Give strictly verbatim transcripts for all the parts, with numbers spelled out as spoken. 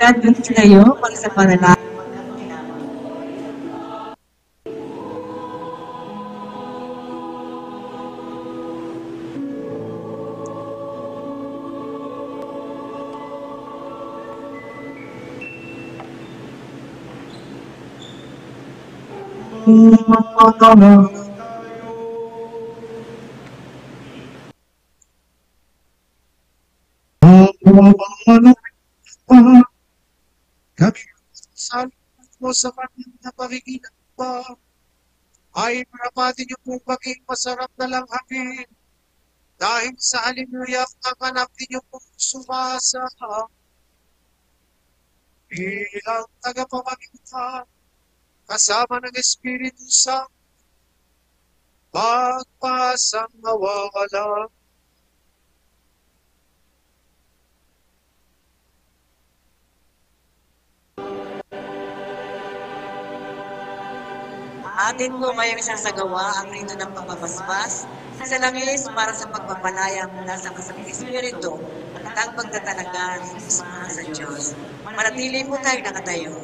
God bless kayo pag sa panalangin. Kami mo sa kanyang naparigilan pa ay marapati niyo po maging masarap na lang amin dahil sa halimuyak ang anak niyo po sumasa bilang tagapamagitan kasama ng Espiritu Santo magpasang nawawala. Atin po ngayong isang sagawa ang rito ng pagpapaspas sa langis para sa pagpapalaya mula sa kasamang Espiritu at ang pagtatalaga ng Espiritu sa Diyos. Manatili po tayo nakatayo.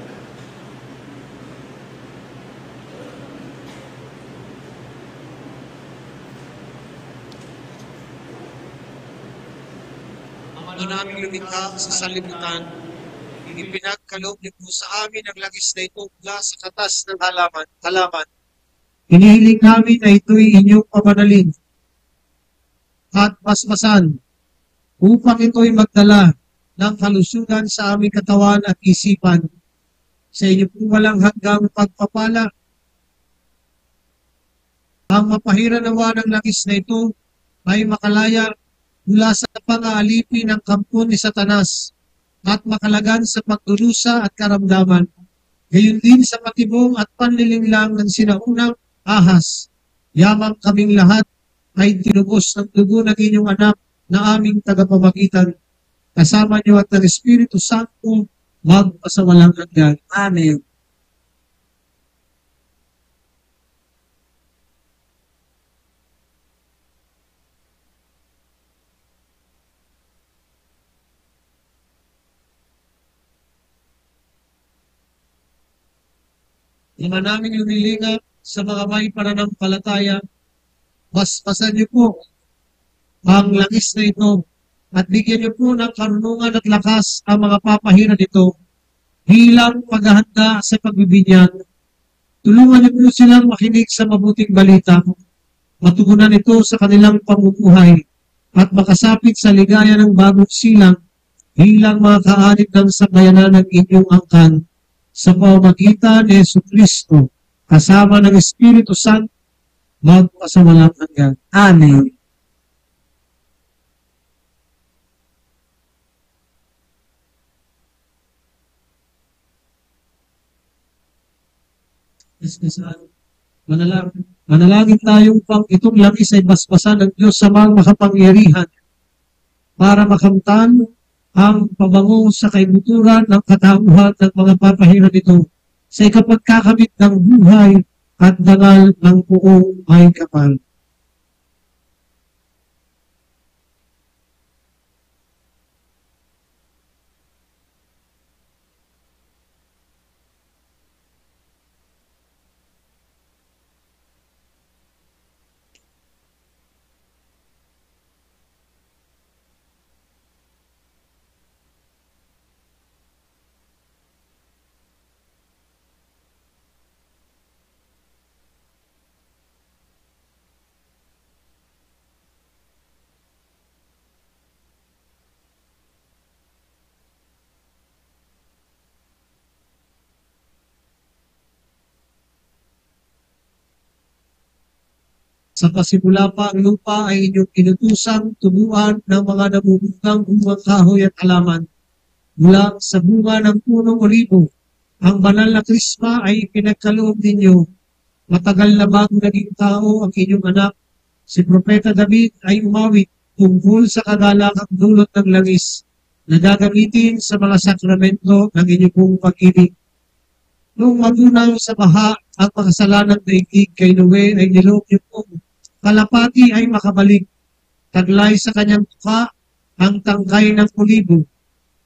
Ang naming lumikha sa salibutan, ipinagkaloob niyo po sa amin ang langis na ito mula sa katas ng halaman. halaman. Hinihiling namin na ito'y inyong pamanalin at paspasan upang ito'y magdala ng kalusugan sa aming katawan at isipan. Sa inyo po walang hanggang pagpapala. Ang mapahiranawa ng langis na ito ay makalaya mula sa pang-aalipi ng kampo ni Satanas at makalagan sa pagdurusa at karamdaman. Gayon din sa patibong at panlilinglang ng sinaunang ahas. Yamang kaming lahat ay tinubos ng dugo ng inyong anak na aming tagapamagitan. Kasama niyo at ng Espiritu Santo magpasawalang hanggan. Amen. Ima naming lumilinga sa mga may pananampalataya, basbasan niyo po ang langis na ito at bigyan niyo po ng karunungan at lakas ang mga papahira nito bilang paghahanda sa pagbibinyag. Tulungan niyo po silang makinig sa mabuting balita, matugunan ito sa kanilang pamumuhay at makasapit sa ligaya ng bagong silang bilang mga kaanib ng sakayanan ng inyong angkan. Sa pamamagitan ni Jesucristo, kasama ng Espiritu Santo, magpasawalang hanggan. Amen. Manalangin, manalangin tayong pang itong langis ay basbasan ng Diyos sa mga makapangyarihan para makamtan ang pabango sa kaibuturan ng katauhan ng mga papahirap nito sa ikapagkakamit ng buhay at dangal ng buong may kapal. Sa pasimula pa ang lupa ay inyong inutusang tubuan ng mga namumugang bungang kahoy at halaman. Mula sa bunga ng punong olibo, ang banal na krisma ay pinagkaloob ninyo. Matagal na bago naging tao ang inyong anak, si Propeta David ay umawit tungkol sa kagalakang dulot ng langis na gagamitin sa mga sakramento ng inyong pong pag-ibig. Nung magunaw sa baha ang makasalanan ng daigdig kay Noe ay niloob niyo po kalapati ay makabalik. Taglay sa kanyang mukha ang tangkay ng kulibo.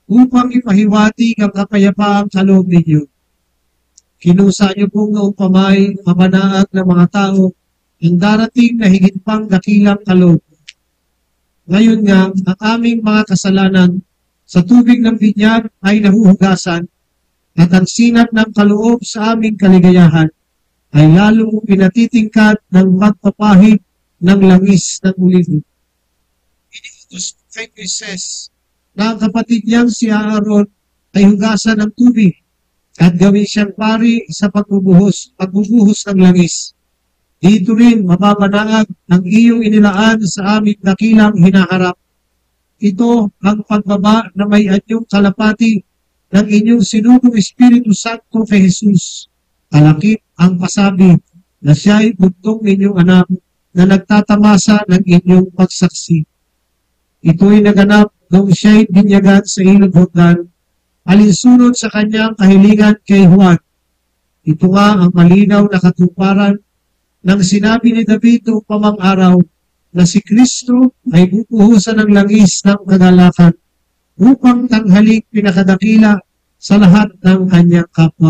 upang ipahiwatig ang kapayapaang kaloob ninyo. Kinusa niyo pong noong pamay mamanaag ng mga tao ang darating na higit pang dakilang kaloob. Ngayon nga, ang aming mga kasalanan sa tubig ng binyag ay nahuhugasan at ang sinat ng kaloob sa aming kaligayahan ay lalong pinatitingkat ng magpapahid ng langis ng ulibo. Iniutos kay Moises na ang kapatid niyang si Aaron ay hugasan ng tubig at gawin siyang pari sa pagbubuhos, pagbubuhos ng langis. Dito rin mababanaag ang iyong inilaan sa aming dakilang hinaharap. Ito ang pagbaba na may anyong kalapati ng inyong sinugong Espiritu Santo kay Jesus. Kalakip ang pasabi na siya ay bugtong inyong anak na nagtatamasa ng inyong pagsaksi. Ito'y naganap noong siya'y binyagan sa ilog Jordan, alinsunod sa kanyang kahilingan kay Juan. Ito nga ang malinaw na katuparan ng sinabi ni David noong pamang araw na si Kristo ay bubuhusan ng langis ng kagalakan upang tanghaling pinakadakila sa lahat ng kanyang kapwa.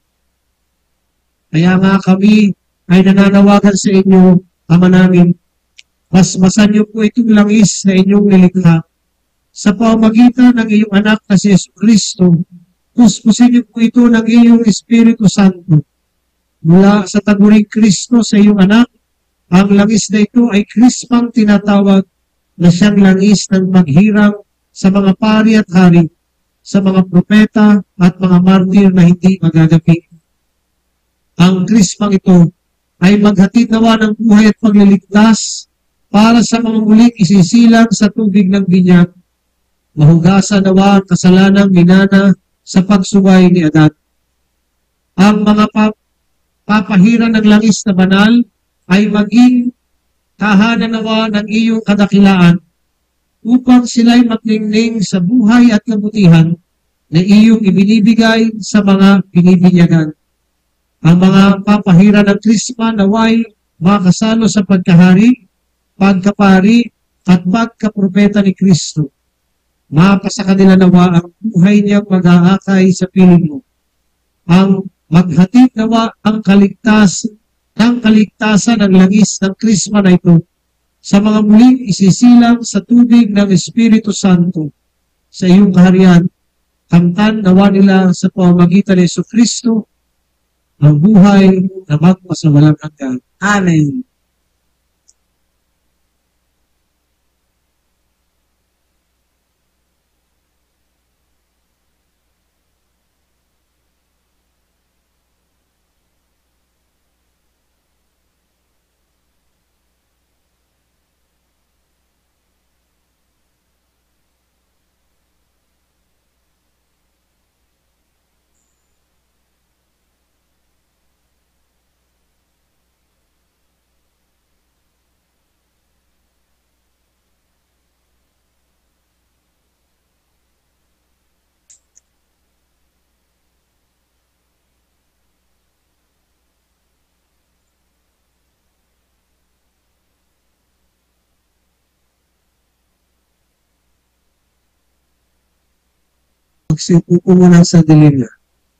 Kaya nga kami ay nananawagan sa inyo, Ama namin, basbasan niyo po itong langis na inyong nilikha. Sa pamamagitan ng iyong anak na si Yesu Kristo, puspusin niyo po ito ng iyong Espiritu Santo. Mula sa taguring Kristo sa iyong anak, ang langis na ito ay krispang tinatawag na siyang langis ng paghirang sa mga pari at hari, sa mga propeta at mga martir na hindi magagapi. Ang krispang ito ay maghatid nawa ng buhay at pagliligtas para sa mga muling isisilang sa tubig ng binyag. Mahugasan nawa ang kasalanang minana sa pagsuway ni Adan. Ang mga pap papahiran ng langis na banal ay maging tahanan nawa ng iyong kadakilaan upang sila'y magningning sa buhay at kabutihan na iyong ibinibigay sa mga binibinyagan. Ang mga papahiran ng Krisma naway makasalo sa pagkahari, pagkapari, at pagkapropeta ni Kristo. Mapasa kanila nawa ang buhay niyang mag-aakay sa piling mo. Ang maghatid nawa ang kaligtas ng kaligtasan ng langis ng Krisma na ito sa mga muling isisilang sa tubig ng Espiritu Santo sa iyong kaharian. Kamtan nawa nila sa pamamagitan ni Yesu Kristo ang buhay na magpasawalang hanggan. Amen. Magsipo po muna sa dilim.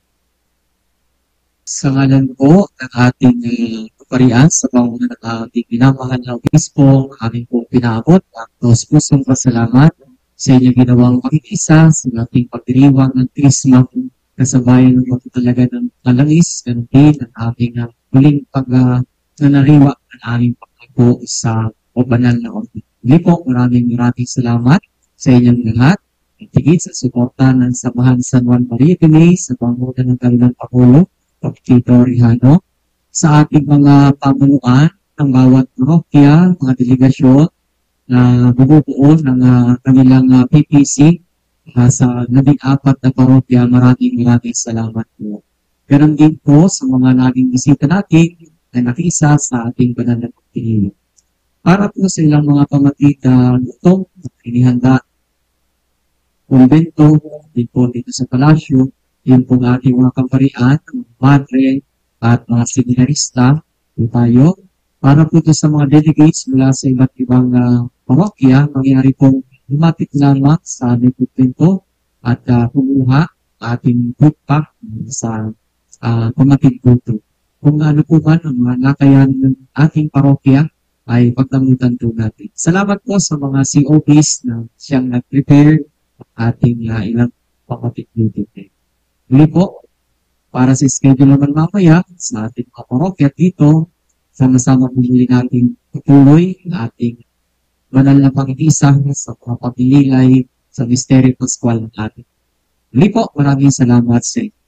Sa ngalan po ng ating uh, kaparian, sa panguna ng ating minamahal na obispo, aming po pinaabot ang dos pusong pasalamat sa inyong ginawang pag-iisa sa ating pagdiriwang ng Krisma kasabayan ng matutalaga ng kalangis, ganun din ang aming uh, muling pag-nanariwa uh, ng aming paglago sa o banal na ordo. Muli po, maraming maraming salamat sa inyong lahat. Tigit sa suporta ng Samahan San Juan Maria Dini sa panguna ng kanilang Pangulo, Tito Rihano, sa ating mga pamunuan ng bawat parokya, mga delegasyon na bubuo ng uh, kanilang uh, P P C uh, sa labing apat na parokya. Maraming maraming salamat po. Ganon din po sa mga naging bisita natin na nakiisa sa ating banal na pagpili. Para po sa ilang mga pamatita, itong inihanda kumbento, din po dito sa palasyo, yun po ng ating mga kamparian, madre, at mga seminarista, po tayo, para po ito sa mga delegates mula sa iba't ibang uh, parokya, mangyari pong lumapit lamang sa aming kumpento at uh, kumuha ating food pack sa uh, Pamating Puto. Kung ano po man ang mga nakayan ng ating parokya, ay pagdamutan po natin. Salamat po sa mga C O Bs na siyang nag-prepare ating uh, ilang Pamating Puto. Muli po, para sa schedule naman mamaya sa ating mga parokya dito, sama-sama pumili natin tutuloy ang ating banal na pangitiisa sa mga pagdililay sa Misteryo Pascual ng ating. Muli po, maraming salamat sa inyo.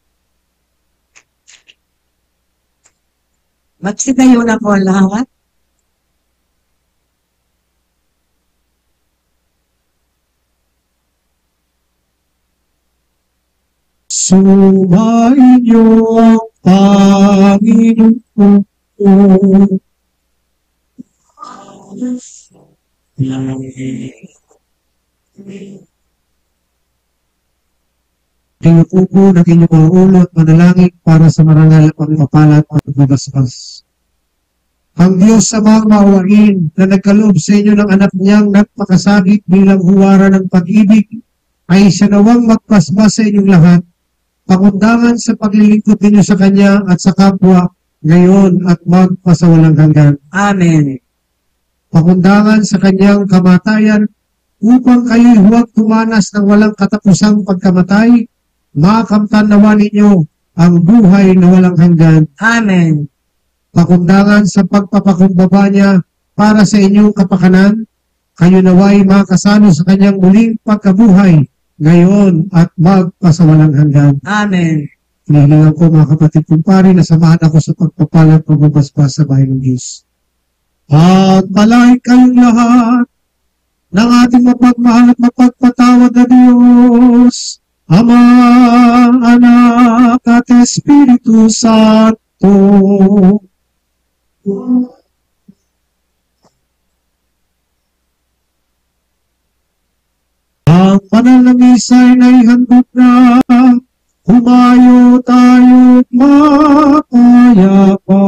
Magsitayo na po ang lahat. Sumainyo ang Panginoon. Tinutupo ng inyong mga ulo at manalangin para sa marangal at pagpapalat at pagbabasbas. Ang Diyos sa mga maawain na nagkaloob sa inyo ng anak niyang nagpakasakit bilang huwara ng pag-ibig ay siya nawang magpasbas sa inyong lahat, pakundangan sa paglilingkod ninyo sa Kanya at sa kapwa ngayon at magpasawalang hanggan. Amen. Pakundangan sa Kanyang kamatayan upang kayo'y huwag tumanas ng walang katapusang pagkamatay, makamtan nawa ninyo ang buhay na walang hanggan. Amen. Pakundangan sa pagpapakumbaba niya para sa inyong kapakanan, kayo naway makasalo sa Kanyang muling pagkabuhay ngayon at magpasawalang hanggan. Amen. Hinihilingan ko mga kapatid kumpare na samahan ako sa pagpapalat pagbabasbas sa bahay ng Diyos. At palay kayong lahat ng ating mapagmahal at mapagpatawad na Diyos, Ama, Anak at Espiritu Santo. Ang banal na misa ay naihandog na, humayo tayo't mapayapa.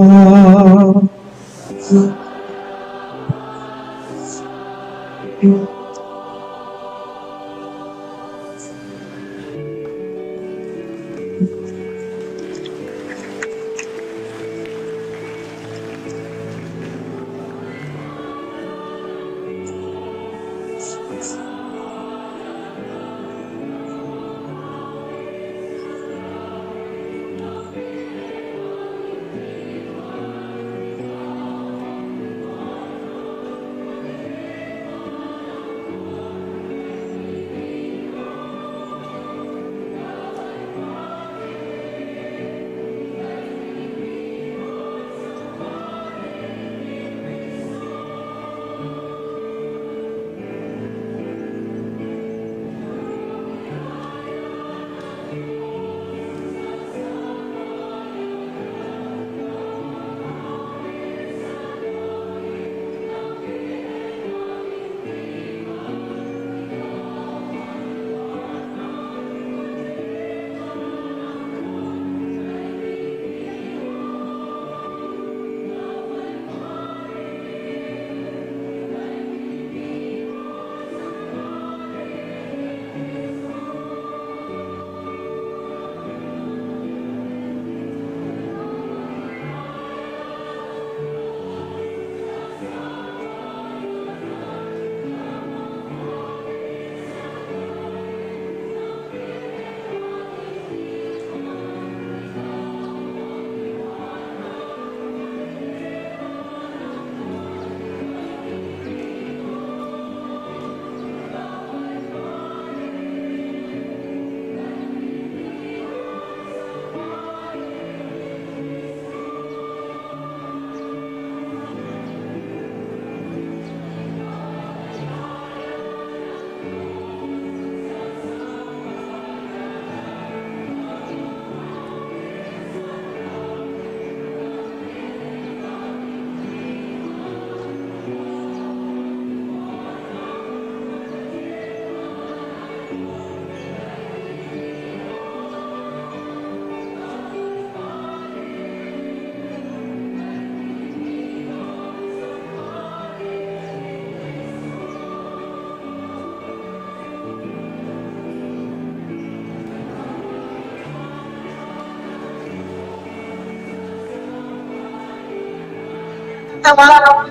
Tawagan.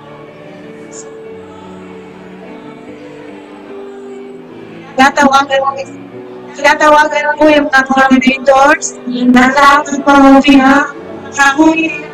Tinatawagan mo, tinatawagan mo yung mga coordinators. Nasa akin po, Pina. Ako